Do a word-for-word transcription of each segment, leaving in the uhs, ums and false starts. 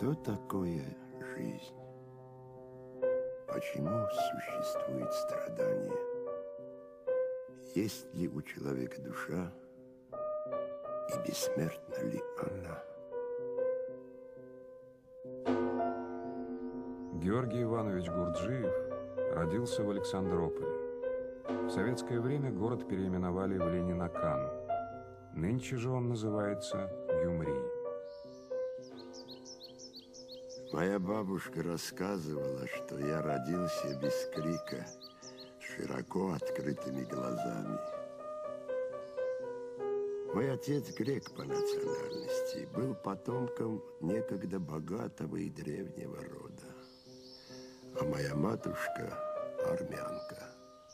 Что такое жизнь? Почему существует страдание? Есть ли у человека душа? И бессмертна ли она? Георгий Иванович Гурджиев родился в Александрополе. В советское время город переименовали в Ленинакан. Нынче же он называется Гюмри. Моя бабушка рассказывала, что я родился без крика, с широко открытыми глазами. Мой отец грек по национальности, был потомком некогда богатого и древнего рода, а моя матушка армянка.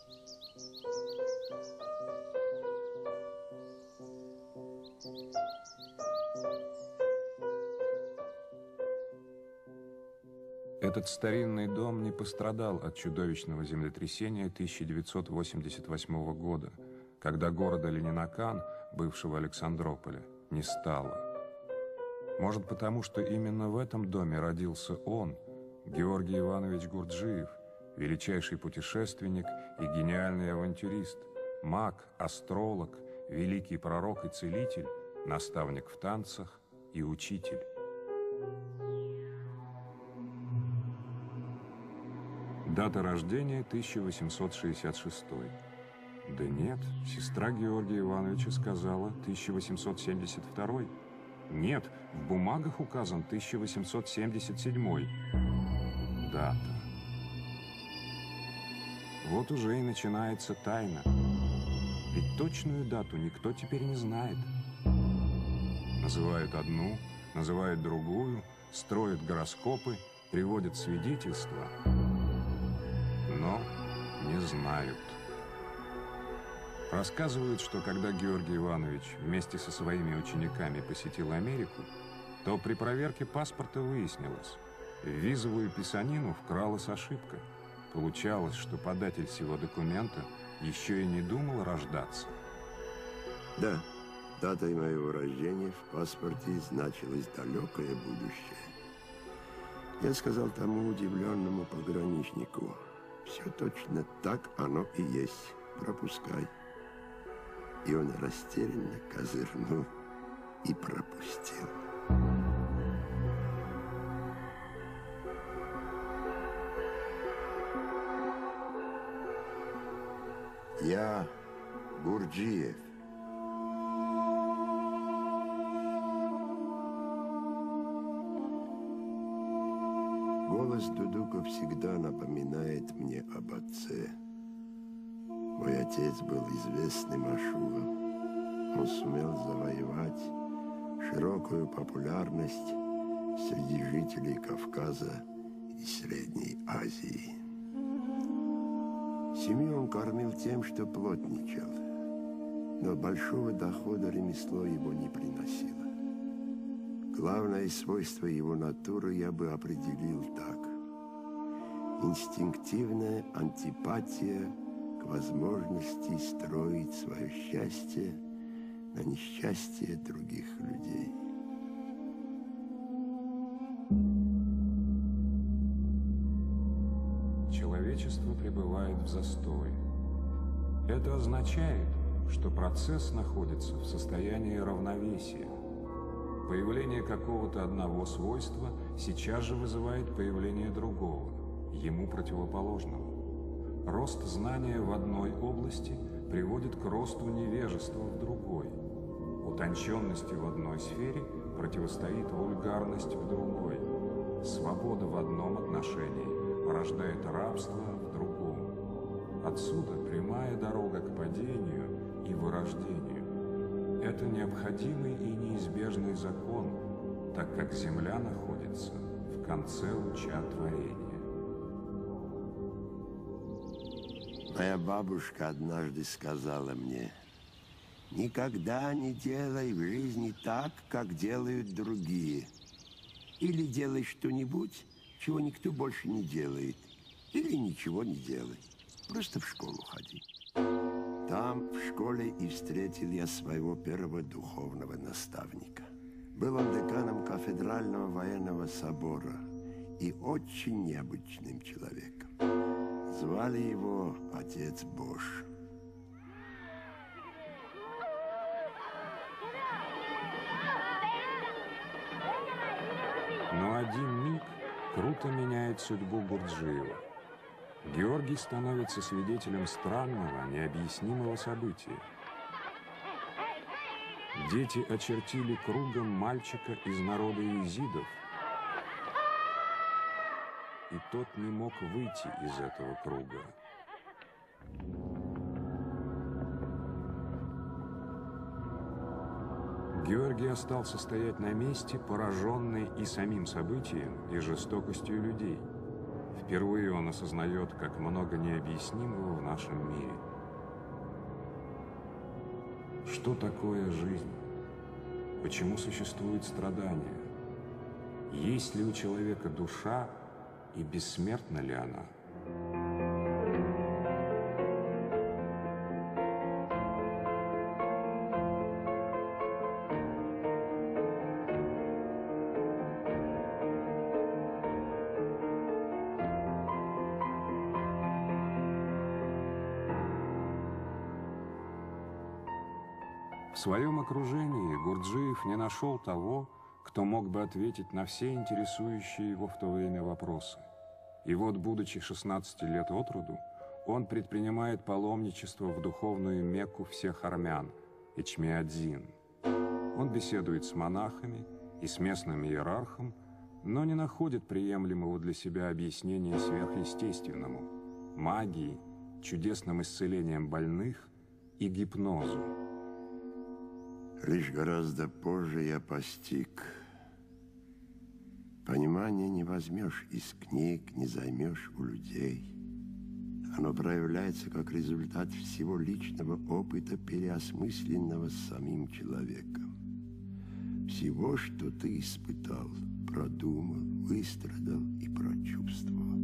Этот старинный дом не пострадал от чудовищного землетрясения тысяча девятьсот восемьдесят восьмого года, когда города Ленинакан, бывшего Александрополя, не стало. Может, потому что именно в этом доме родился он, Георгий Иванович Гурджиев, величайший путешественник и гениальный авантюрист, маг, астролог, великий пророк и целитель, наставник в танцах и учитель. Дата рождения тысяча восемьсот шестьдесят шестой. Да нет, сестра Георгия Ивановича сказала тысяча восемьсот семьдесят второй. Нет, в бумагах указан тысяча восемьсот семьдесят седьмой. Дата. Вот уже и начинается тайна. Ведь точную дату никто теперь не знает. Называют одну, называют другую, строят гороскопы, приводят свидетельства, но не знают. Рассказывают, что когда Георгий Иванович вместе со своими учениками посетил Америку, то при проверке паспорта выяснилось, в визовую писанину вкралась ошибка. Получалось, что податель сего документа еще и не думал рождаться. Да, датой моего рождения в паспорте значилось далекое будущее. Я сказал тому удивленному пограничнику: все точно так оно и есть, пропускай. И он растерянно козырнул и пропустил. Я Гурджиев. Голос дудука всегда напоминает мне об отце. Мой отец был известным ашуром. Он сумел завоевать широкую популярность среди жителей Кавказа и Средней Азии. Семью он кормил тем, что плотничал, но большого дохода ремесло его не приносило. Главное свойство его натуры я бы определил так: инстинктивная антипатия к возможности строить свое счастье на несчастье других людей. Человечество пребывает в застое. Это означает, что процесс находится в состоянии равновесия. Появление какого-то одного свойства сейчас же вызывает появление другого, ему противоположного. Рост знания в одной области приводит к росту невежества в другой. Утонченности в одной сфере противостоит вульгарность в другой. Свобода в одном отношении порождает рабство в другом. Отсюда прямая дорога к падению и вырождению. Это необходимый и неизбежный закон, так как Земля находится в конце луча творения. Моя бабушка однажды сказала мне: никогда не делай в жизни так, как делают другие. Или делай что-нибудь, чего никто больше не делает, или ничего не делай. Просто в школу ходи. Там, в школе, и встретил я своего первого духовного наставника, Был он деканом кафедрального военного собора и очень необычным человеком. Звали его отец Бош. Но один миг круто меняет судьбу Гурджиева. Георгий становится свидетелем странного, необъяснимого события. Дети очертили кругом мальчика из народа езидов, и тот не мог выйти из этого круга. Георгий остался стоять на месте, пораженный и самим событием, и жестокостью людей. Впервые он осознает, как много необъяснимого в нашем мире. Что такое жизнь? Почему существует страдание? Есть ли у человека душа и бессмертна ли она? В своем окружении Гурджиев не нашел того, кто мог бы ответить на все интересующие его в то время вопросы. И вот, будучи шестнадцати лет от роду, он предпринимает паломничество в духовную Мекку всех армян, Эчмиадзин. Он беседует с монахами и с местным иерархом, но не находит приемлемого для себя объяснения сверхъестественному, магии, чудесным исцелением больных и гипнозу. Лишь гораздо позже я постиг. Понимание не возьмешь из книг, не займешь у людей. Оно проявляется как результат всего личного опыта, переосмысленного самим человеком. Всего, что ты испытал, продумал, выстрадал и прочувствовал.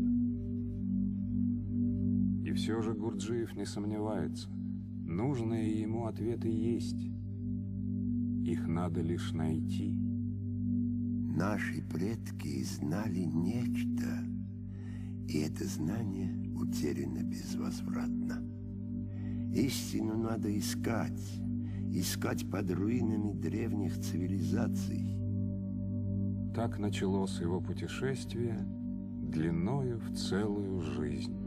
И все же Гурджиев не сомневается. Нужные ему ответы есть. Их надо лишь найти. Наши предки знали нечто, и это знание утеряно безвозвратно. Истину надо искать, искать под руинами древних цивилизаций. Так началось его путешествие длиною в целую жизнь.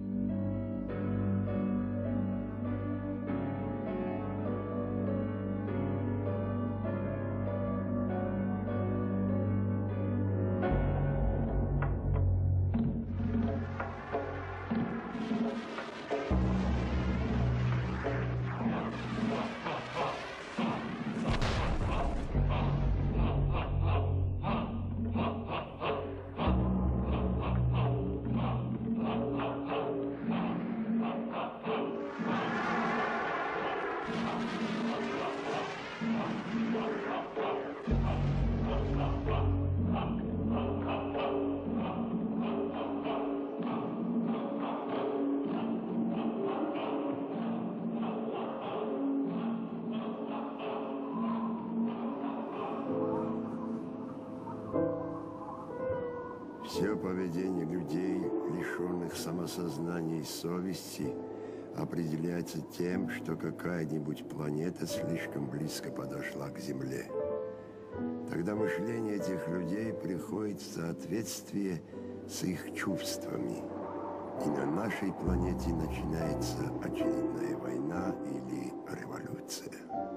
Все поведение людей, лишенных самосознания и совести, определяется тем, что какая-нибудь планета слишком близко подошла к Земле. Тогда мышление этих людей приходит в соответствие с их чувствами. И на нашей планете начинается очередная война или революция.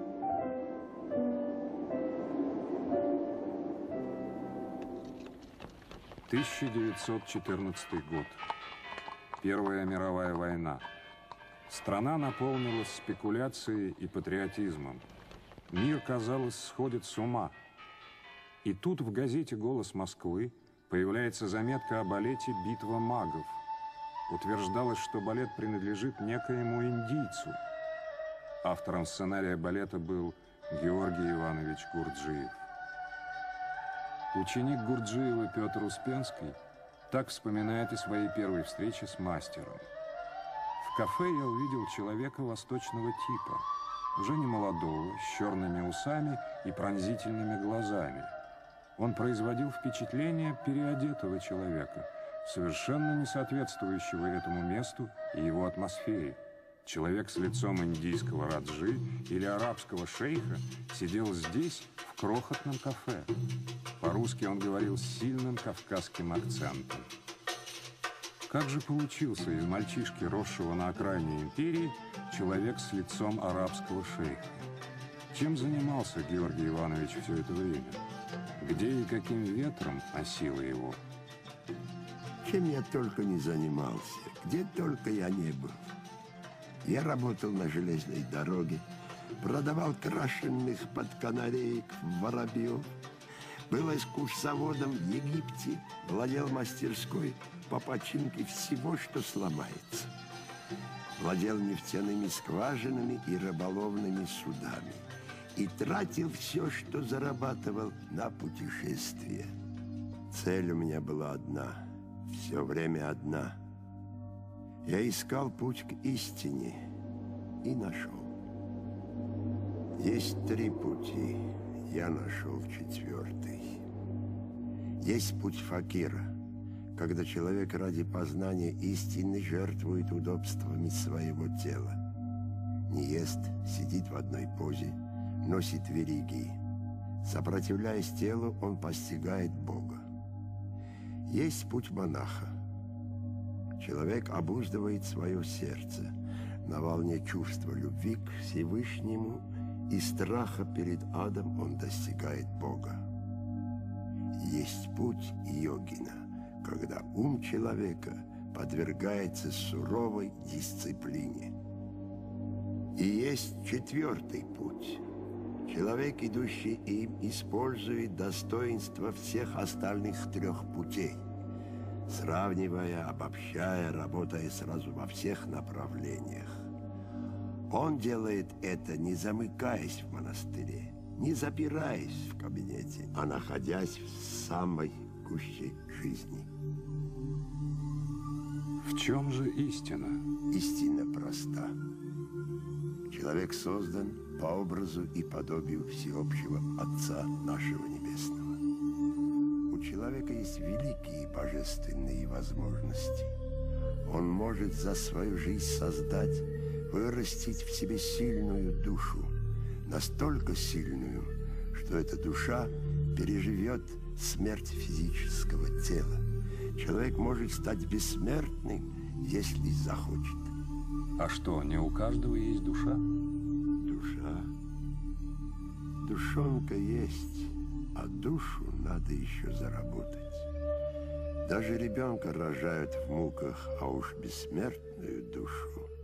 тысяча девятьсот четырнадцатый год. Первая мировая война. Страна наполнилась спекуляцией и патриотизмом. Мир, казалось, сходит с ума. И тут в газете «Голос Москвы» появляется заметка о балете «Битва магов». Утверждалось, что балет принадлежит некоему индийцу. Автором сценария балета был Георгий Иванович Гурджиев. Ученик Гурджиева Петр Успенский так вспоминает о своей первой встрече с мастером. В кафе я увидел человека восточного типа, уже не молодого, с черными усами и пронзительными глазами. Он производил впечатление переодетого человека, совершенно не соответствующего этому месту и его атмосфере. Человек с лицом индийского раджи или арабского шейха сидел здесь, в крохотном кафе. По-русски он говорил с сильным кавказским акцентом. Как же получился из мальчишки, росшего на окраине империи, человек с лицом арабского шейха? Чем занимался Георгий Иванович все это время? Где и каким ветром носило его? Чем я только не занимался, где только я не был. Я работал на железной дороге, продавал крашенных под канареек воробьев, был экскурсоводом в Египте, владел мастерской по починке всего, что сломается. Владел нефтяными скважинами и рыболовными судами. И тратил все, что зарабатывал, на путешествия. Цель у меня была одна, все время одна. Я искал путь к истине и нашел. Есть три пути, я нашел четвертый. Есть путь факира, когда человек ради познания истины жертвует удобствами своего тела. Не ест, сидит в одной позе, носит вериги. Сопротивляясь телу, он постигает Бога. Есть путь монаха. Человек обуздывает свое сердце на волне чувства любви к Всевышнему и страха перед адом он достигает Бога. Есть путь йогина, когда ум человека подвергается суровой дисциплине. И есть четвертый путь. Человек, идущий им, использует достоинства всех остальных трех путей, сравнивая, обобщая, работая сразу во всех направлениях. Он делает это, не замыкаясь в монастыре, не запираясь в кабинете, а находясь в самой гуще жизни. В чем же истина? Истина проста. Человек создан по образу и подобию всеобщего Отца нашего Небесного. У человека есть великие божественные возможности. Он может за свою жизнь создать, вырастить в себе сильную душу, настолько сильную, что эта душа переживет смерть физического тела. Человек может стать бессмертным, если захочет. А что, не у каждого есть душа? Душа. Душонка есть, а душу надо еще заработать. Даже ребенка рожают в муках, а уж бессмертную душу